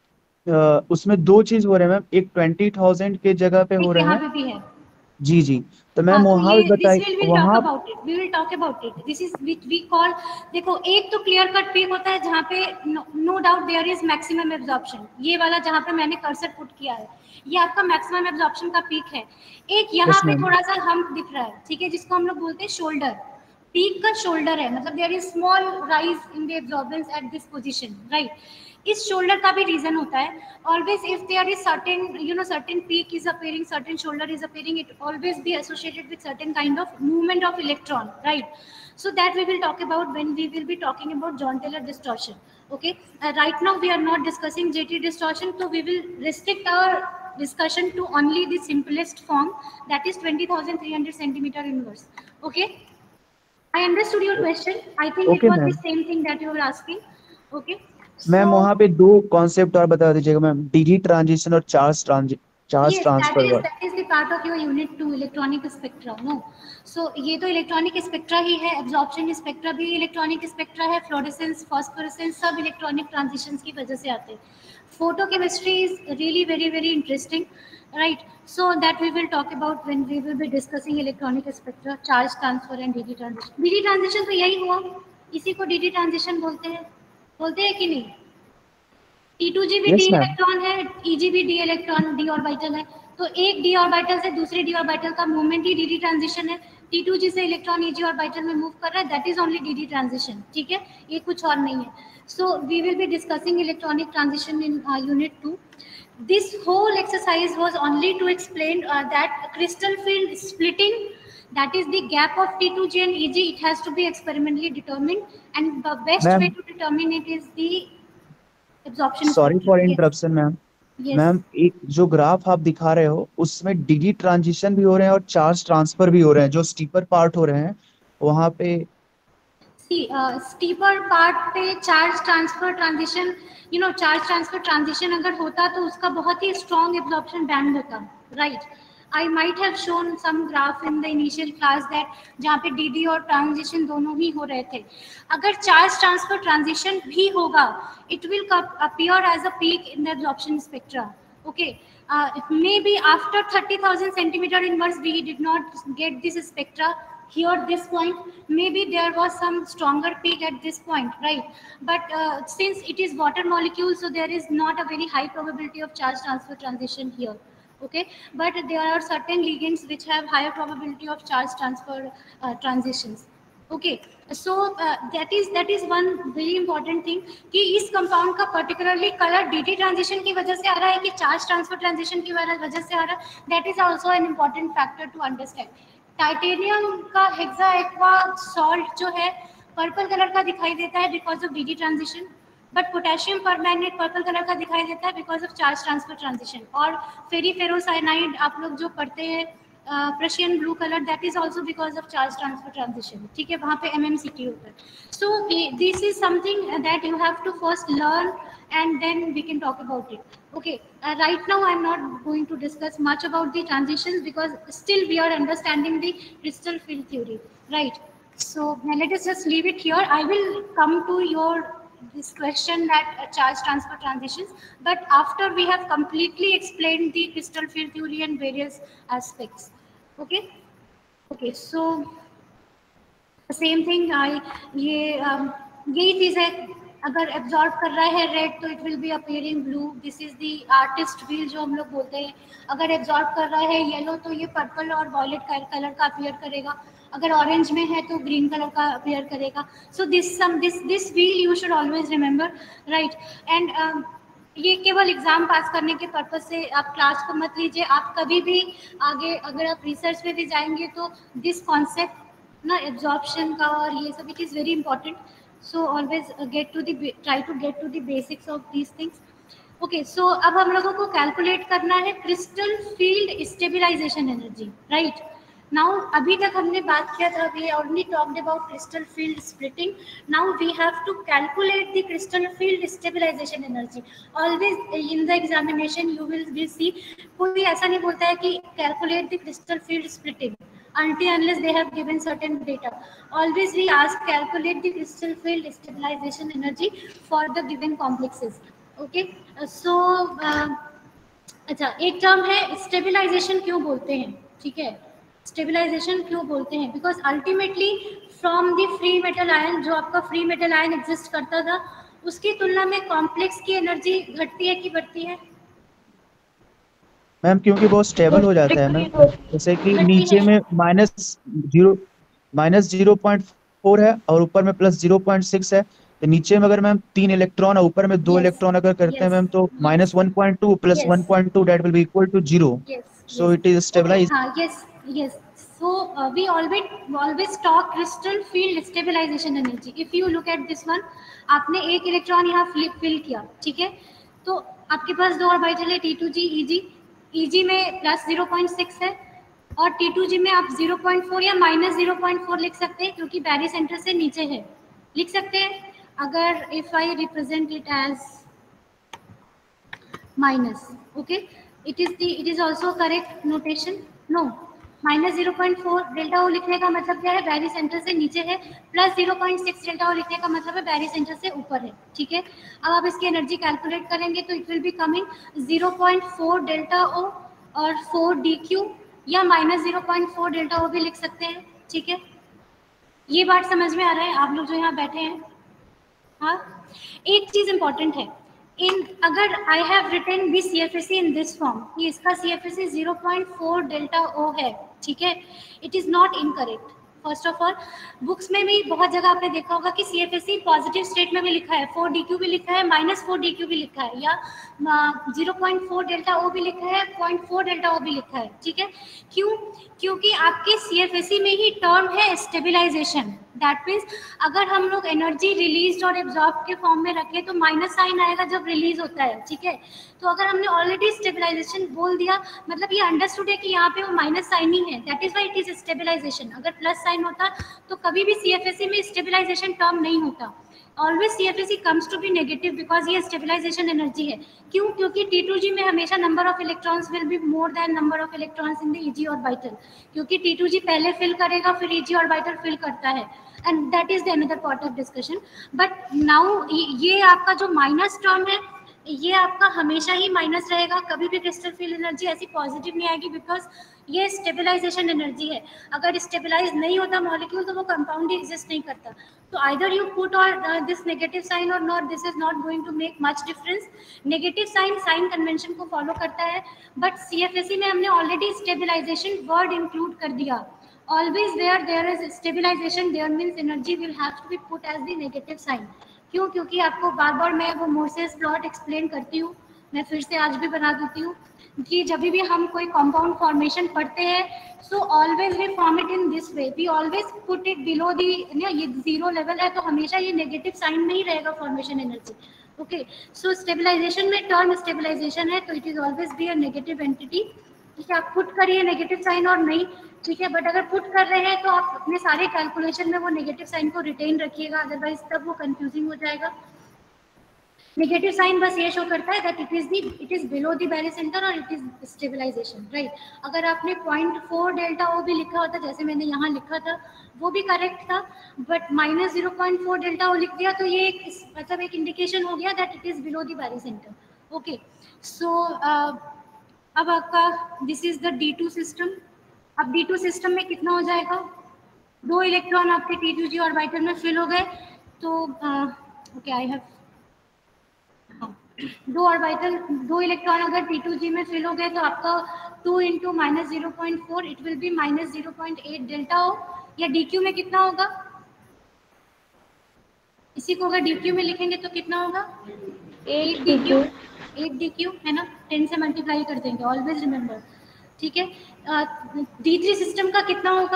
अ, उसमें दो चीज हो रहे हैं मैम, एक ट्वेंटी थाउजेंड के जगह पे हो एक रहे यहाँ हैं। पे भी है। जी जी। तो हाँ, मैम तो वहाँ ये पे दिस बताइए विल विल टॉक वहाँ। About it, we will talk about it, this is which we call. देखो, एक तो क्लियर कट पीक होता है जहाँ पे no doubt there is maximum absorption, ये वाला जहाँ पे मैंने कर्सर पुट किया है, ये आपका मैक्सिमम एब्जॉर्प्शन का पीक है। एक यहाँ यस पे मैम। थोड़ा सा हम्प दिख रहा है, ठीक है, जिसको हम लोग बोलते हैं शोल्डर। पीक का शोल्डर है, मतलब there is small rise in the absorbance at this position, right. इस शोल्डर का भी रीजन होता है, always if there is certain, you know, certain peak is appearing, certain shoulder is appearing, it always be associated with certain kind of movement of electron, right? So that we will talk about when we will be talking about John Taylor distortion. Okay, uh, right now we are not discussing J T distortion, so we will restrict our discussion to only the simplest form, that is twenty thousand three hundred centimeter inverse. Okay, I understood your question. I think it okay was the ma'am. same thing that you were asking. Okay, ma'am so वहाँ पे दो concept और बता दीजिएगा ma'am, D G transition और charge ट्रांजि charge yes, that transfer is का। that is the part of your unit two, electronic spectra. No, so ये तो इलेक्ट्रॉनिक स्पेक्ट्रा ही है, एब्जॉर्प्शन स्पेक्ट्रा भी इलेक्ट्रॉनिक स्पेक्ट्रा है, फ्लोरेसेंस, फॉस्फोरेसेंस सब इलेक्ट्रॉनिक ट्रांजिशंस की वजह से आते हैं। Photochemistry is really very very interesting, right? So that we will talk about when we will be discussing electronic spectra, charge transfer and D D transition. D D transition तो यही हुआ, इसी को डीडी ट्रांजिशन बोलते हैं, बोलते हैं कि नहीं? टी टू जी भी डी यस मैम। इलेक्ट्रॉन है, ईजी भी डी इलेक्ट्रॉन डी ऑर्बिटल है, तो एक डी ऑर्बिटल से दूसरे डी ऑर्बिटल का मूवमेंट ही डी ट्रांजिशन है। टी टू जी से इलेक्ट्रॉन ईजी ऑर्बिटल में मूव कर रहा है, that is only D transition, ठीक है, ये कुछ और नहीं है। So we will be discussing electronic transition in unit two. This whole exercise was only to explain uh, that crystal field splitting, that is the gap of T two G and E G, it has to be experimentally determined, and the best way ma'am to determine it is the absorption sorry spectrum. For Yes, interruption ma'am. yes. Ma'am एक जो graph आप दिखा रहे हो उसमें DD transition भी हो रहे हैं और चार्ज ट्रांसफर भी हो रहे हैं, जो स्टीपर पार्ट हो रहे हैं वहाँ पे। See, uh, steeper part पे charge transfer transition, you know, charge transfer transition अगर होता तो उसका बहुत ही strong absorption band होता, right? I might have shown some graph in the initial class that जहाँ पे D D और transition दोनों ही हो रहे थे। अगर charge transfer transition भी होगा, it will appear as a peak in the absorption spectra. Okay, uh, maybe after thirty thousand centimeter inverse we did not get this spectra here this point, maybe there was some stronger peak at this point, right? But uh, since it is water molecule, so there is not a very high probability of charge transfer transition here. Okay, but there are certain ligands which have higher probability of charge transfer uh, transitions. Okay, so uh, that is that is one very important thing कि इस compound का particularly colour DT transition की वजह से आ रहा है कि चार्ज ट्रांसफर ट्रांजिशन की वजह से आ रहा है, that is also an important factor to understand. Titanium का हेक्सा एक्वा सॉल्ट जो है पर्पल कलर का दिखाई देता है because of D D transition, but potassium permanganate purple colour का दिखाई देता है because of charge transfer transition. और फेरीफेरोसाइनाइड आप लोग जो पढ़ते हैं Prussian blue colour, that is also because of charge transfer transition, ठीक है, वहाँ पे एम एम सी टी होता है। So this is something that you have to first learn and then we can talk about it. Okay, uh, right now I'm not going to discuss much about the transitions because still we are understanding the crystal field theory, right? So now let us just leave it here. I will come to your this question that uh, charge transfer transitions, but after we have completely explained the crystal field theory and various aspects. Okay, okay, so same thing I ये um, यही चीज है, अगर absorb कर रहा है red तो it will be appearing blue, this is the artist wheel जो हम लोग बोलते हैं। अगर एब्जॉर्ब कर रहा है येलो तो ये पर्पल और वॉयलेट कलर का अपीयर करेगा, अगर ऑरेंज में है तो ग्रीन कलर का अपीयर करेगा। So this some this this wheel you should always remember, right? And ये केवल एग्जाम पास करने के पर्पज से आप क्लास को मत लीजिए, आप कभी भी आगे अगर आप रिसर्च में भी जाएंगे तो दिस कॉन्सेप्ट ना एब्जॉर्प्शन का और ये सब, it is very important. So always get to the try to get to the basics of these things. Okay, so अब हम लोगों को कैलकुलेट करना है crystal field stabilisation energy, right? Now अभी तक हमने बात किया था, we already talked about crystal field splitting, now we have to calculate the crystal field stabilisation energy. Always in the examination you will will see, कोई ऐसा नहीं बोलता है कि calculate the crystal field splitting until unless they have given certain data. Always we ask calculate the crystal field stabilization energy for the given complexes. Okay so अच्छा, एक term है stabilization क्यों बोलते हैं, ठीक है, स्टेबलाइजेशन क्यों बोलते हैं, because ultimately from the free metal ion, जो आपका फ्री मेटल आयन एग्जिस्ट करता था, उसकी तुलना में कॉम्प्लेक्स की एनर्जी घटती है कि बढ़ती है? मैम क्योंकि बहुत स्टेबल हो जाता है मैम, डिक्रीज होती है। जैसे कि घटती नीचे है। में minus zero minus zero point four है और ऊपर में प्लस जीरो पॉइंट सिक्स है, तो नीचे में अगर मैम तीन इलेक्ट्रॉन और ऊपर में दो यस इलेक्ट्रॉन अगर करते हैं यस मैम, तो yes minus one point two plus one yes point two that will be equal to zero. yes so yes it is okay stabilise. हाँ yes yes so uh, we always always talk crystal field stabilization energy. if you look at this one, आपने एक electron यहाँ fill किया, ठीक है, तो आपके पास दो ऑर्बिटल है टी टू जी ई जी, ई जी में प्लस जीरो पॉइंट सिक्स है और टी टू जी में आप जीरो पॉइंट फोर या माइनस जीरो पॉइंट फोर लिख सकते हैं क्योंकि बैरी सेंटर से नीचे है, लिख सकते हैं. अगर if I represent it as minus, okay, it is the it is also correct notation. No, minus zero point four delta O लिखने का मतलब क्या है, बैरी सेंटर से नीचे है, plus zero point six delta O लिखने का मतलब है बैरी सेंटर से ऊपर है, ठीक है. अब आप इसकी एनर्जी कैलकुलेट करेंगे तो it will be coming zero point four delta O और फोर डी क्यू, या minus zero point four delta O भी लिख सकते हैं, ठीक है. ये बात समझ में आ रहा है आप लोग जो यहाँ बैठे हैं? हाँ, एक चीज इंपॉर्टेंट है, इन अगर I have written this C F S C in this form कि इसका C F S C zero point four delta O है, ठीक है, it is not incorrect. First of all, books में भी बहुत जगह आपने देखा होगा कि C F S C positive state में भी लिखा है, फोर डी क्यू भी लिखा है, माइनस फोर डी क्यू भी लिखा है, या zero point four delta O भी लिखा है, पॉइंट फोर डेल्टा ओ भी लिखा है, ठीक है. क्यों? क्योंकि आपके सी एफ एस सी में ही टर्म है स्टेबिलाईजेशन. दैट मीन्स अगर हम लोग एनर्जी रिलीज और एब्जॉर्ब के फॉर्म में रखें तो माइनस साइन आएगा जब रिलीज होता है, ठीक है. तो अगर हमने ऑलरेडी स्टेबिलाईजेशन बोल दिया, मतलब ये अंडरस्टूड है कि यहाँ पे वो माइनस साइन ही है, that is why it is stabilisation. अगर प्लस साइन होता तो कभी भी सी एफ एस सी में स्टेबिलाईजेशन टर्म नहीं होता. Always C F S C comes to be negative because ये स्टेबिलाईजेशन एनर्जी है. क्यों? क्योंकि टी टू जी में हमेशा number of electrons will be more than number of electrons in the E G orbital, क्योंकि T two G पहले fill करेगा फिर ई जी ऑर्बिटल फिल करता है, and that is the another part of discussion. But now ये आपका जो minus term है, ये आपका हमेशा ही माइनस रहेगा, कभी भी क्रिस्टल फील्ड एनर्जी ऐसी पॉजिटिव नहीं आएगी बिकॉज ये स्टेबलाइजेशन एनर्जी है. अगर स्टेबलाइज नहीं होता मॉलिक्यूल तो वो कंपाउंड ही एग्जिस्ट नहीं करता. तो आइदर यू पुट और दिस नेगेटिव साइन और not, this is not going to make much difference. Negative sign sign convention को फॉलो करता है, but C F S C में हमने ऑलरेडी स्टेबलाइजेशन वर्ड इंक्लूड कर दिया. Always where there is stabilization there means energy will have to be put as the negative sign. क्यों? क्योंकि आपको बार बार मैं वो मोर्सेस प्लॉट एक्सप्लेन करती हूँ, मैं फिर से आज भी बना देती हूँ कि जब भी हम कोई कंपाउंड फॉर्मेशन पढ़ते हैं so always we form it in this way, we always put it below the, ये जीरो लेवल है तो हमेशा ये नेगेटिव साइन में ही रहेगा formation energy. Okay, so stabilisation में टर्म स्टेबलाइजेशन है तो it is always be a negative entity. ठीक है, आप पुट करिए नेगेटिव साइन और नहीं, ठीक है, बट अगर पुट कर रहे हैं तो आप अपने सारे कैलकुलेशन में वो नेगेटिव साइन को रिटेन रखिएगा, अदरवाइज तब वो कंफ्यूजिंग हो जाएगा. नेगेटिव साइन बस ये शो करता है that it is the it is below the barycentre और इट इज स्टेबलाइजेशन, राइट. अगर आपने पॉइंट फोर डेल्टा ओ भी लिखा होता जैसे मैंने यहाँ लिखा था वो भी करेक्ट था, but minus zero point four delta O लिख दिया तो ये एक मतलब एक इंडिकेशन हो गया that it is below the barycentre. Okay, so अब आपका this is the D two system. अब डी टू सिस्टम में कितना हो जाएगा, दो इलेक्ट्रॉन आपके टी टू जी ऑर्बिटल में फिल हो गए तो ओके आई हैव दो ऑर्बिटल दो इलेक्ट्रॉन अगर टी टू जी में फिल हो गए तो आपका two into minus zero point four it will be minus zero point eight delta O, या डी क्यू में कितना होगा, इसी को अगर डी क्यू में लिखेंगे तो कितना होगा, eight D Q. Eight D Q है ना, टेन से मल्टीप्लाई कर देंगे, ऑलवेज रिमेंबर, ठीक है. डी थ्री सिस्टम का कितना होगा,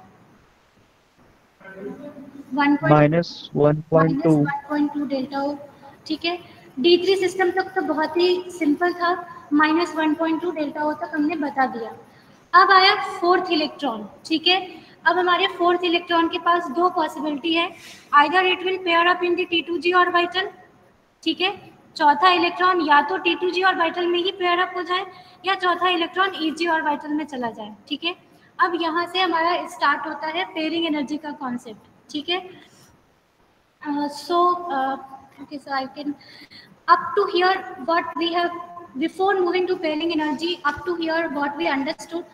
minus one point two. One point two delta O, ठीक है. डी थ्री सिस्टम तक तो बहुत ही सिंपल था, minus one point two delta O तक हमने बता दिया. अब आया फोर्थ इलेक्ट्रॉन, ठीक है. अब हमारे फोर्थ इलेक्ट्रॉन के पास दो पॉसिबिलिटी है, either it will pair up in the T two G orbital, ठीक है, चौथा इलेक्ट्रॉन या तो टी टू जी ऑर्बिटल में ही पेयर अप हो जाए या चौथा इलेक्ट्रॉन ई जी ऑर्बिटल में चला जाए, ठीक है. अब यहाँ से हमारा स्टार्ट होता है पेयरिंग एनर्जी का कॉन्सेप्ट, ठीक है. So okay so I can up to here what we have, before moving to pairing energy, up to here what we understood.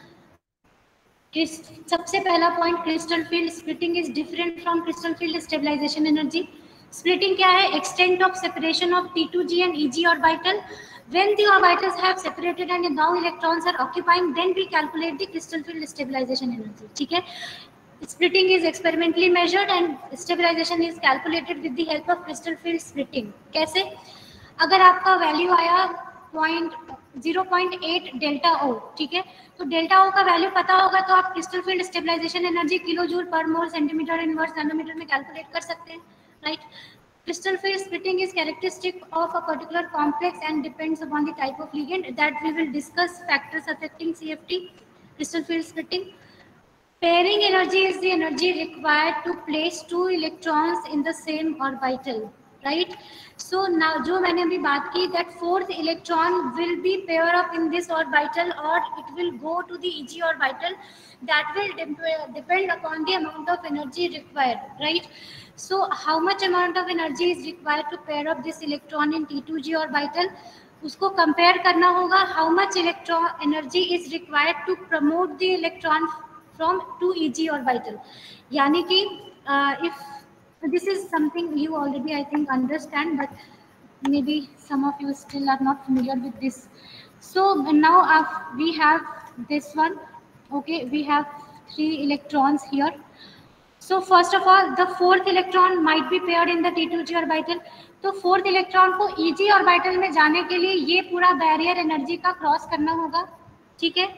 सबसे पहला point, crystal field splitting is different from crystal field stabilisation energy. Splitting क्या है? Extent of separation of T two G and E G orbital. When the orbitals have separated and now electrons are occupying, then we calculate the crystal field stabilization energy. ठीक है. Splitting is experimentally measured and stabilization is calculated with the help of crystal field splitting. कैसे? अगर आपका value आया point zero point eight delta O, ठीक है, तो delta O का वैल्यू पता होगा तो आप crystal field stabilisation energy kilo joule per mole centimetre inverse nanometre में कैलकुलेट कर सकते हैं, right. Crystal field splitting is characteristic of a particular complex and depends upon the type of ligand that we will discuss factors affecting C F T. Crystal field splitting. Pairing energy is the energy required to place two electrons in the same orbital, right? So now जो मैंने अभी बात की, that fourth electron will be pair up in this orbital or it will go to the E G orbital. That will depend upon the amount of energy required, right? So how much amount of energy is required to pair up this electron in T two G orbital? उसको compare करना होगा how much electron energy is required to promote the electron from to E G orbital. यानी कि uh, if this is something you already I think understand, but maybe some of you still are not familiar with this. So now uh, we have this one, okay, we have three electrons here. So first of all, the fourth electron might be paired in the T two G orbital. तो fourth electron को E G orbital में जाने के लिए ये पूरा barrier energy का cross करना होगा, ठीक है.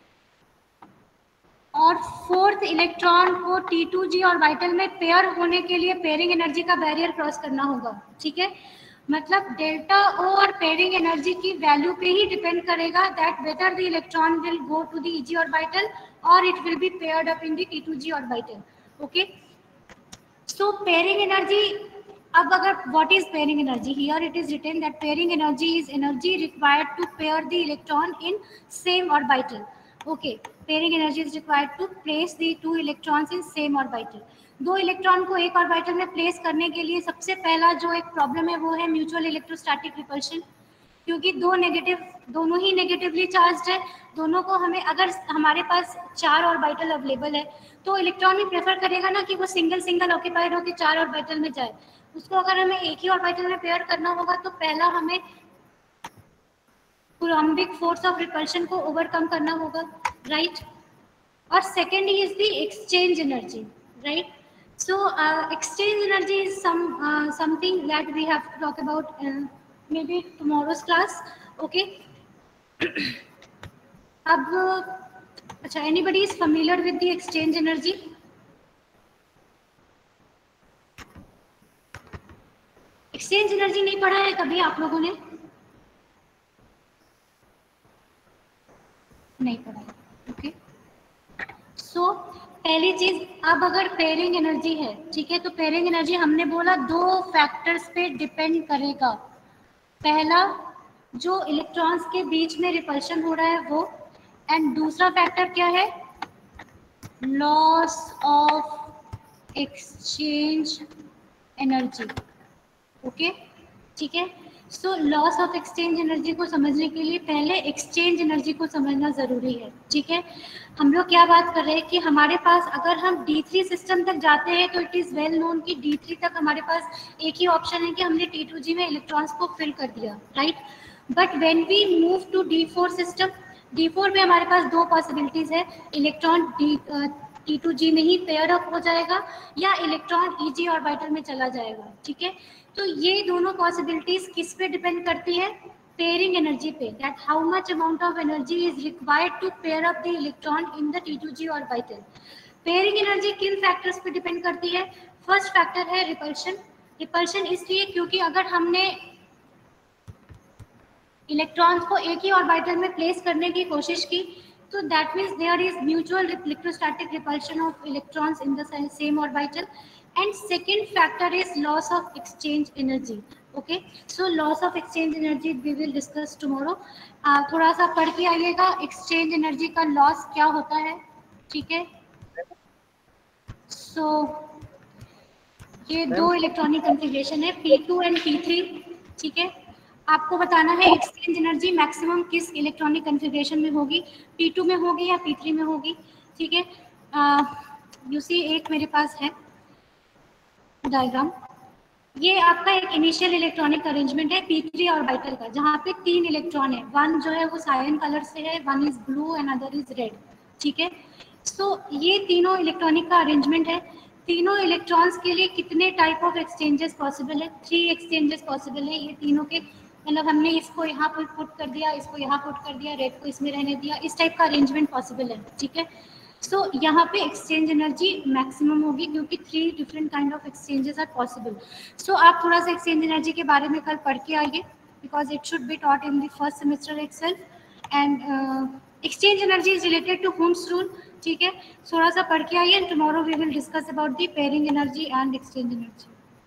और फोर्थ इलेक्ट्रॉन को T two G ऑर्बिटल में पेयर होने के लिए पेयरिंग एनर्जी का बैरियर क्रॉस करना होगा, ठीक है. मतलब डेल्टा ओ और पेयरिंग एनर्जी की वैल्यू पे ही डिपेंड करेगा that whether the electron will go to the E G orbital और it will be paired up in the T two G orbital. Okay, so pairing energy. अब अगर what is pairing energy? Here it is written that pairing energy is energy required to pair the electron in same orbital. Okay, pairing energy is required to place the two electrons in same orbital. दो electron को एक orbital में place करने के लिए सबसे पहला जो एक प्रॉब्लम है वो है म्यूचुअल इलेक्ट्रोस्टैटिक रिपल्शन, क्योंकि दो नेगेटिव, दोनों ही नेगेटिवली चार्ज्ड है. दोनों को हमें, अगर हमारे पास चार ऑर्बिटल अवेलेबल है तो इलेक्ट्रॉन भी प्रेफर करेगा ना कि वो सिंगल सिंगल ऑक्यूपाइड होकर चार ऑर्बिटल में जाए. उसको अगर हमें एक ही ऑर्बिटल में पेयर करना होगा तो पहला हमें कूलम्बिक फोर्स ऑफ रिपल्शन को ओवरकम करना होगा, राइट. और second is the exchange energy, right. So uh, exchange energy is some uh, something that we have to talk about in maybe tomorrow's class. Okay. अब अच्छा, anybody is familiar with the exchange energy? Exchange energy नहीं पढ़ा है कभी आप लोगों ने? नहीं पढ़ा है. ओके, सो पहली चीज, अब अगर पेयरिंग एनर्जी है, ठीक है, तो पेयरिंग एनर्जी हमने बोला दो फैक्टर्स पे डिपेंड करेगा. पहला जो इलेक्ट्रॉन्स के बीच में रिपल्शन हो रहा है वो, एंड दूसरा फैक्टर क्या है? Loss of exchange energy. Okay, ठीक है. So loss of exchange energy को समझने के लिए पहले एक्सचेंज एनर्जी को समझना जरूरी है, ठीक है. हम लोग क्या बात कर रहे हैं कि हमारे पास अगर हम डी थ्री सिस्टम तक जाते हैं तो इट इज़ वेल नोन कि डी थ्री तक हमारे पास एक ही ऑप्शन है कि हमने T two G में इलेक्ट्रॉन्स को फिल कर दिया, right. But when we move to d four system, d four में हमारे पास दो पॉसिबिलिटीज है, electron d T two G में ही पेयर अप हो जाएगा या इलेक्ट्रॉन E G ऑर्बिटल में चला जाएगा, ठीक है. तो ये दोनों पॉसिबिलिटीज किस पे डिपेंड करती है? पेयरिंग एनर्जी पे, that how much amount of energy is required to pair up the electron in the T two G orbital. Pairing energy किन फैक्टर्स पे डिपेंड करती है? फर्स्ट फैक्टर है रिपल्शन. रिपल्शन इसलिए क्योंकि अगर हमने इलेक्ट्रॉन्स को एक ही ऑर्बिटल में प्लेस करने की कोशिश की तो that means there is mutual electrostatic repulsion of electrons in the same orbital. And second factor is loss of exchange energy. Okay, so loss of exchange energy we will discuss tomorrow. uh, थोड़ा सा पढ़ के आइएगा exchange energy का loss क्या होता है, ठीक है. so ये दो इलेक्ट्रॉनिक कॉन्फ़िगरेशन है P two and P three, ठीक है. आपको बताना है एक्सचेंज एनर्जी मैक्सिमम किस इलेक्ट्रॉनिक कन्फिग्रेशन में होगी, पी टू में होगी या पी थ्री में होगी। ठीक है, यू सी एक मेरे पास है डायग्राम, ये आपका एक इनिशियल इलेक्ट्रॉनिक अरेंजमेंट है पी थ्री ऑर्बिटल का, जहाँ पे तीन इलेक्ट्रॉन है, वन जो है वो सायन कलर से है, one is blue and other is red. ठीक है, सो ये तीनों इलेक्ट्रॉनिक का अरेंजमेंट है। तीनों इलेक्ट्रॉन्स के लिए कितने टाइप ऑफ एक्सचेंजेस पॉसिबल है, थ्री एक्सचेंजेस पॉसिबल है ये तीनों के, मतलब हमने इसको यहाँ पर पुट कर दिया, इसको यहाँ पुट कर दिया, रेड को इसमें रहने दिया, इस टाइप का अरेंजमेंट पॉसिबल है। ठीक है, सो so, यहाँ पे एक्सचेंज एनर्जी मैक्सिमम होगी क्योंकि three different kind of exchanges are possible. So आप थोड़ा सा एक्सचेंज एनर्जी के बारे में कल पढ़ के आइए, because it should be taught in the first semester itself. And exchange energy is related to Hund's rule. ठीक है, थोड़ा सा पढ़ के आइए, tomorrow we will discuss about the pairing energy and exchange energy.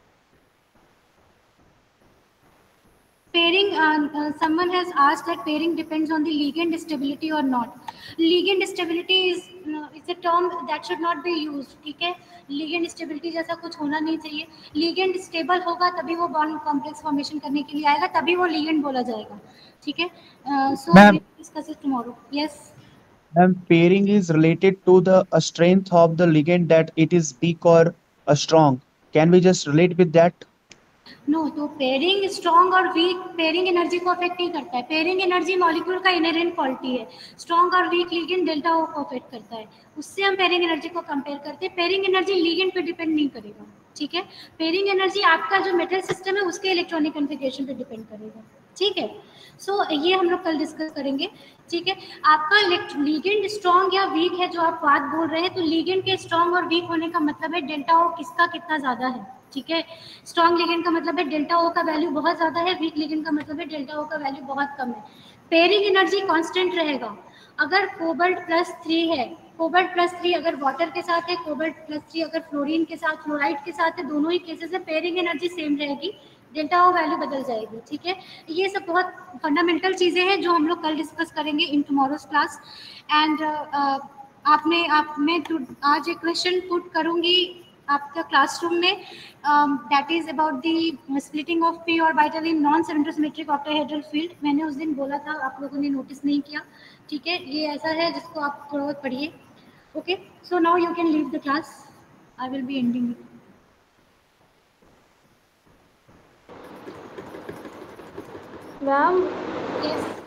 Pairing, uh, uh, someone has asked that pairing depends on the ligand stability or not. Ligand stability is uh, is a term that should not be used. ठीक है, ligand stability जैसा कुछ होना नहीं चाहिए। ligand stable होगा तभी वो bond complex formation करने के लिए आएगा, तभी वो ligand बोला जाएगा। ठीक है, so we Ma'am, will discuss it tomorrow. Yes. ma'am, pairing is related to the uh, strength of the ligand, that it is weak or uh, strong. Can we just relate with that? No, तो pairing strong और weak pairing energy को affect नहीं करता है। Pairing energy molecule का inherent quality है। Strong और weak ligand delta O को अफेक्ट करता है, उससे हम पेयरिंग एनर्जी को कंपेयर करते हैं। पेयरिंग एनर्जी लिगेंड पे डिपेंड नहीं करेगा। ठीक है, पेयरिंग एनर्जी आपका जो मेटल सिस्टम है उसके इलेक्ट्रॉनिक कन्फिग्रेशन पे डिपेंड करेगा। ठीक है, सो so, ये हम लोग कल डिस्कस करेंगे। ठीक है, आपका लिगेंड स्ट्रॉन्ग या वीक है जो आप बात बोल रहे हैं, तो लिगेंड के स्ट्रॉन्ग और वीक होने का मतलब है डेल्टा ओ किसका कितना ज्यादा है। ठीक है, स्ट्रॉन्ग लिगेंड का मतलब है डेल्टा ओ का वैल्यू बहुत ज्यादा है, वीक लिगेंड का मतलब है डेल्टा ओ का वैल्यू बहुत कम है। पेयरिंग एनर्जी कांस्टेंट रहेगा। अगर कोबाल्ट प्लस थ्री है, कोबाल्ट प्लस थ्री अगर वाटर के साथ है, कोबाल्ट प्लस थ्री अगर फ्लोरीन के साथ, फ्लोराइड के साथ है, दोनों ही केसेस में पेयरिंग एनर्जी सेम रहेगी, डेल्टा ओ वैल्यू बदल जाएगी। ठीक है, ये सब बहुत फंडामेंटल चीजें हैं जो हम लोग कल डिस्कस करेंगे इन टुमारोज क्लास। एंड आपने आप मैं आज एक क्वेश्चन पुट करूंगी आपका क्लासरूम में, that is about the splitting of p orbital in non centrosymmetric octahedral field. मैंने उस दिन बोला था, आप लोगों ने नोटिस नहीं किया। ठीक है, ये ऐसा है जिसको आप थोड़ा बहुत पढ़िए। Okay, so now you can leave the class, I will be ending it. Ma'am, yes.